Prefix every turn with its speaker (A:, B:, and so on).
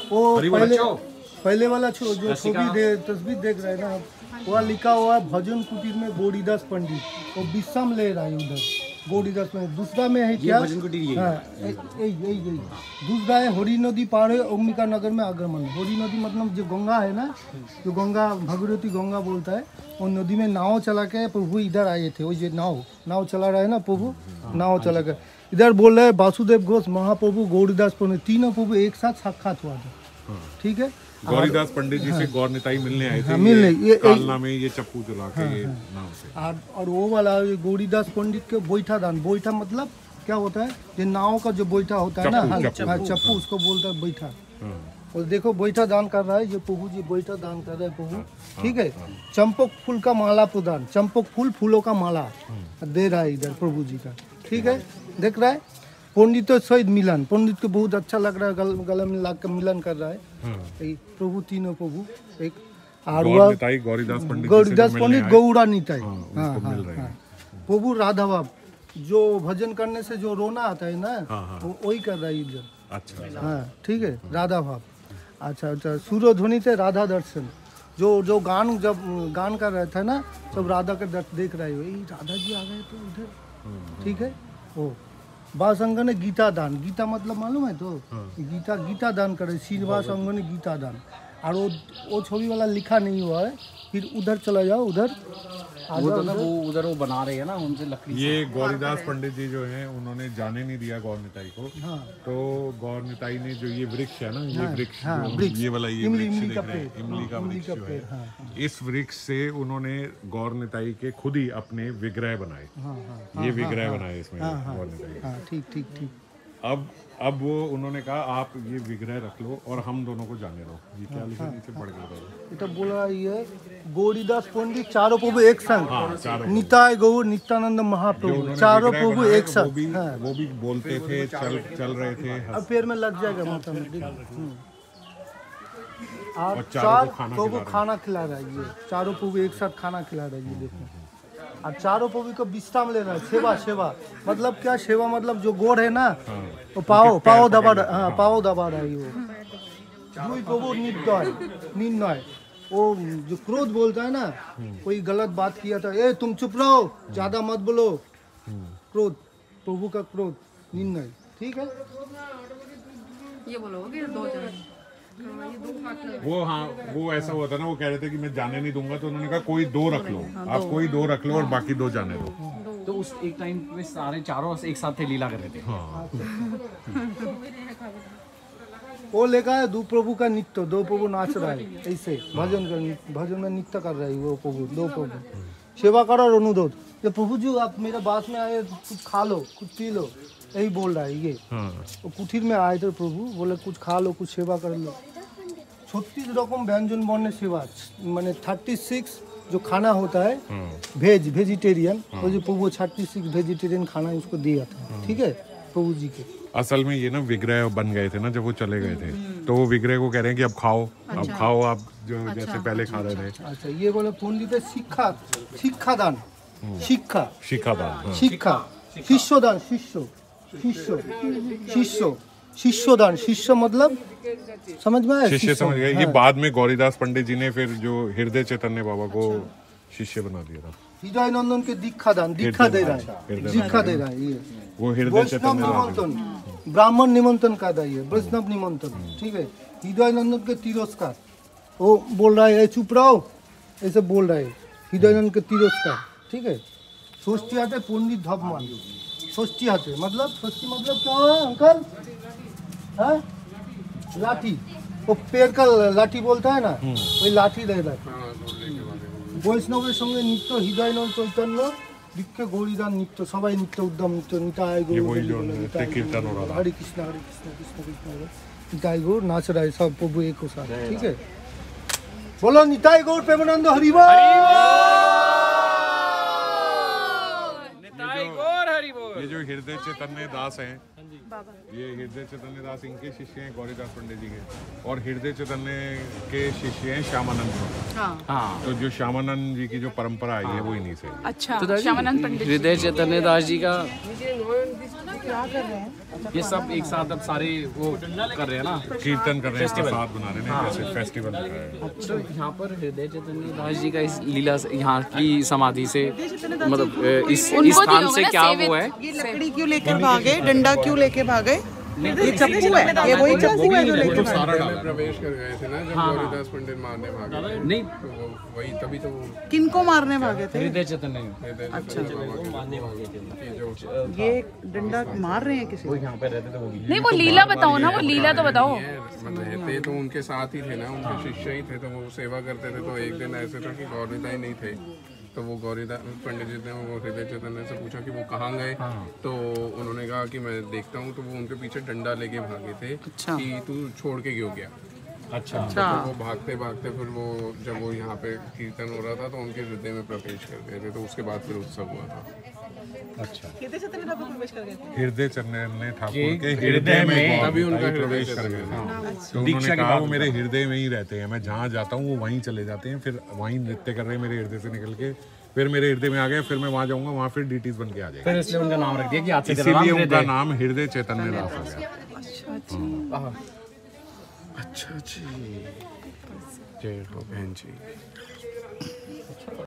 A: वो पहले वाला जो तस्वीर देख रहे हैं ना, वहाँ लिखा हुआ भजन कुटीर में गौरीदास पंडित, वो विश्राम ले रहा है उधर गौरीदास पंडित। दूसरा में है क्या, हाँ यही दूसरा है हरी नदी पार है अंबिका नगर में आगमन। हरी नदी मतलब जो गंगा है ना, जो गंगा भगीरथी गंगा बोलता है, वो नदी में नाव चला के प्रभु इधर आए थे। वो जो नाव चला रहा है ना प्रभु, नाव चला कर इधर बोल रहे हैं वासुदेव घोष, महाप्रभु, गौरीदास पंडित, तीनों प्रभु एक साथ साक्षात हुआ था। ठीक है,
B: गौरीदास पंडित जी से गौर निताई मिलने आए थे।
A: मिलने
B: कालना में ये चप्पू चला के नाव से।
A: और वो वाला गौरीदास पंडित के बैठा दान, बैठा मतलब क्या होता है, जो नाव का जो बैठा होता है ना, चप्पू उसको बोलता है बैठा। और देखो बैठा दान कर रहा है ये प्रभु जी, बैठा दान कर रहे हैं प्रभु। ठीक है, चंपक फूल का माला प्रदान, चंपक फूल फूलों का माला दे रहा है इधर प्रभु जी का। ठीक है, देख रहा है पंडितों सहित मिलन, पंडित को बहुत अच्छा लग रहा है, गले में लग कर मिलन कर रहा है प्रभु, तीनों प्रभु एक
B: गौरीदास
A: पंडित गौरा निताई। प्रभु राधा बाब जो भजन करने से जो रोना आता है ना, वो वही कर रहा है इधर।
B: अच्छा,
A: हाँ ठीक है, राधा भाव। अच्छा, सूर्य ध्वनि से राधा दर्शन, जो गान जब गान कर रहे थे ना, सब राधा का दर्शन देख रहे हो, राधा जी आ गए तो उधर। ठीक है, ओ बासंग ने गीता दान, गीता मतलब मालूम है तो, गीता दान करे, श्रीनिवास अंग ने गीता दान। और वो छवि वाला लिखा नहीं हुआ है, फिर उधर चला जाओ, उधर
C: वो तो ना वो उधर वो बना रहे हैं ना उनसे लकड़ी।
B: ये गौरीदास पंडित जी जो हैं, उन्होंने जाने नहीं दिया गौर निताई को। तो गौर निताई ने जो ये वृक्ष है ना, ये वृक्ष ये वाला ये
A: इमली का
B: वृक्ष जो है, इस वृक्ष से उन्होंने गौर निताई के खुद ही अपने विग्रह बनाए। ये विग्रह बनाए इसमें गौर निताई।
A: ठीक।
B: अब वो उन्होंने कहा आप ये विग्रह रख लो और हम दोनों को जाने दो। ये क्या लिखा नीचे पढ़ के
A: तो बोला ये गौरीदास पंडित चारों प्रभु एक संग, निताय गौर नित्यानंद महाप्रभु, चारों प्रभु एक संग।
B: वो भी बोलते थे, चल रहे थे।
A: अब पैर में लग जाएगा माथा में। और चार प्रभु खाना खिला रहा है, ये चारों प्रभु एक साथ खाना खिला रहा है, ये देखो। और चारों प्रभु को विश्राम ले रहा है, सेवा मतलब क्या, सेवा मतलब जो गोड़ है ना, वो पाओ दबा रहा है। वो प्रभु निर्णय, वो जो क्रोध बोलता है ना, कोई गलत बात किया था, ए तुम चुप रहो, ज्यादा मत बोलो, क्रोध, प्रभु का क्रोध, निर्णय। ठीक है,
D: ये बोलोगे दो जन
B: वो ऐसा हुआ था ना, वो कह रहे थे कि मैं जाने नहीं दूंगा, तो उन्होंने कहा कोई दो रख लो, आप कोई दो रख लो और बाकी दो जाने दो।
C: तो उस एक टाइम में सारे चारों एक साथ थे, लीला कर रहे थे।
A: वो लेकर है दो प्रभु का नृत्य, दो प्रभु नाच रहा है ऐसे, भजन में नृत्य कर रहा है वो प्रभु, दो प्रभु सेवा करो और अनुरोध। ये प्रभु जी आप मेरे पास में आए, कुछ खा लो, कुछ पी लो, यही बोल रहा है ये। वो कुटीर में आए थे प्रभु, बोले कुछ खा लो, कुछ सेवा कर लो। 36 रकम व्यंजन बने सेवा, मैंने 36 जो खाना होता है वेजिटेरियन, वो जो प्रभु 36 वेजिटेरियन खाना उसको दिया था। ठीक है, प्रभु जी के
B: असल में ये ना विग्रह बन गए थे ना जब वो चले गए थे, तो वो विग्रह को कह रहे हैं कि अब खाओ, अब खाओ आप जो जैसे पहले खा रहे थे।
A: अच्छा, ये बोले पंडित शिक्षा दान, शिक्षा शिष्यदान, शिष्यदान, शिष्य मतलब समझ में आया?
B: शिष्य समझ गए। ये बाद में गौरीदास पंडित जी ने फिर जो हृदय चैतन्य बाबा को शिष्य बना दिया था।
A: हृदय नंदन के दीक्षा दान, दीक्षा दे रहा है ये,
B: वो हृदय चैतन्य
A: ब्राह्मण निमंत्रण का है, वैष्णव निमंत्रण। ठीक है, हृदय नंदन के तिरस्कार, वो बोल रहा है चुप रहो, ऐसे बोल रहा है हृदय नंदन के तिरस्कार। ठीक है, षष्ठी आते पंडित धपमान, षष्ठी आते मतलब क्या है अंकल? है लाठी, वो पेड़ का लाठी बोलता है ना, वही लाठी रह रहा है। वैष्णव संगे नित्य हृदय नंदन चैतन्य दिखे गौरीदान नित्य, सबाई नित्य उद्यम नित्य, निताय गौर, हरे कृष्ण कृष्ण कृष्ण, निताय गौर नाच रहा है सब प्रभु एक हो साथ। ठीक है, बोलो निताय गौर प्रेमानंद हरि बोल,
C: निताय गौर हरि बोल।
B: ये जो हृदय चैतन्य दास हैं, ये हृदय चैतन्य दास इनके शिष्य हैं गौरीदास पंडित जी के, और हृदय चैतन्य के शिष्य हैं श्यामानंद। हाँ, तो जो श्यामानंद जी की जो परंपरा आई है वो इन्हीं से।
D: अच्छा, श्यामानंद पंडित,
C: हृदय चैतन्य दास जी का
E: क्या कर रहे हैं?
C: ये सब एक साथ अब सारे वो कर रहे हैं ना,
B: कीर्तन कर रहे हैं, प्रसाद बना रहे हैं, जैसे फेस्टिवल हो रहा है।
C: तो यहाँ पर हृदय चैतन्य दास जी का इस लीला से, यहाँ की समाधि से मतलब इस स्थान से क्या वो है?
E: ये लकड़ी क्यों लेकर भागे, डंडा क्यों लेके भागे? ये चप्पू है, ये वही चप्पू है जो लेके भागे।
F: प्रवेश कर गए थे ना जब गौरीदास पंडित मारने भागे।
C: नहीं,
F: तो वो वही तभी तो वो
E: किनको मारने भागे थे?
C: हृदय चैतन्य
E: अच्छा, ये डंडा मार रहे हैं किसी को?
C: यहाँ पे रहते थे वो भी।
G: नहीं, वो लीला बताओ ना, वो लीला तो बताओ।
F: रहते तो उनके साथ ही थे ना, उनके शिष्य ही थे, तो वो सेवा करते थे। तो एक दिन ऐसे था कि गौरीदा ही नहीं थे, तो वो गौरीदास पंडित जी ने वो हृदय चैतन्य से पूछा कि वो कहाँ गए। तो उन्होंने कहा कि मैं देखता हूँ। तो वो उनके पीछे डंडा लेके भागे थे कि तू छोड़ के क्यों गया।
C: अच्छा,
F: तो वो भागते भागते फिर वो जब वो यहाँ पे कीर्तन हो रहा था तो उनके हृदय में प्रवेश कर गए थे। तो उसके बाद फिर उत्सव हुआ था।
B: अच्छा,
E: हृदय चैतन्य ठाकुर प्रवेश कर गए थे?
B: हृदय चैतन्य ठाकुर के हृदय में
F: तभी उनका
B: प्रवेश कर गए थे। तो उन्होंने कहा वो मेरे हृदय में ही रहते हैं, मैं जहाँ जाता हूँ वो वहीं चले जाते हैं, फिर वहीं नृत्य कर रहे हैं मेरे हृदय से निकल के, फिर मेरे हृदय में आ गए, फिर मैं वहाँ जाऊँगा, वहाँ फिर डीटीज बन के आ जाएगा।
C: फिर इसलिए उनका नाम रख दिया कि आज से तेरा
B: इसीलिए
C: नाम
B: उनका
C: हृदय।
B: नाम हृदय चैतन्य दास हो गया।
F: अच्छा जी, जय हो बहन जी।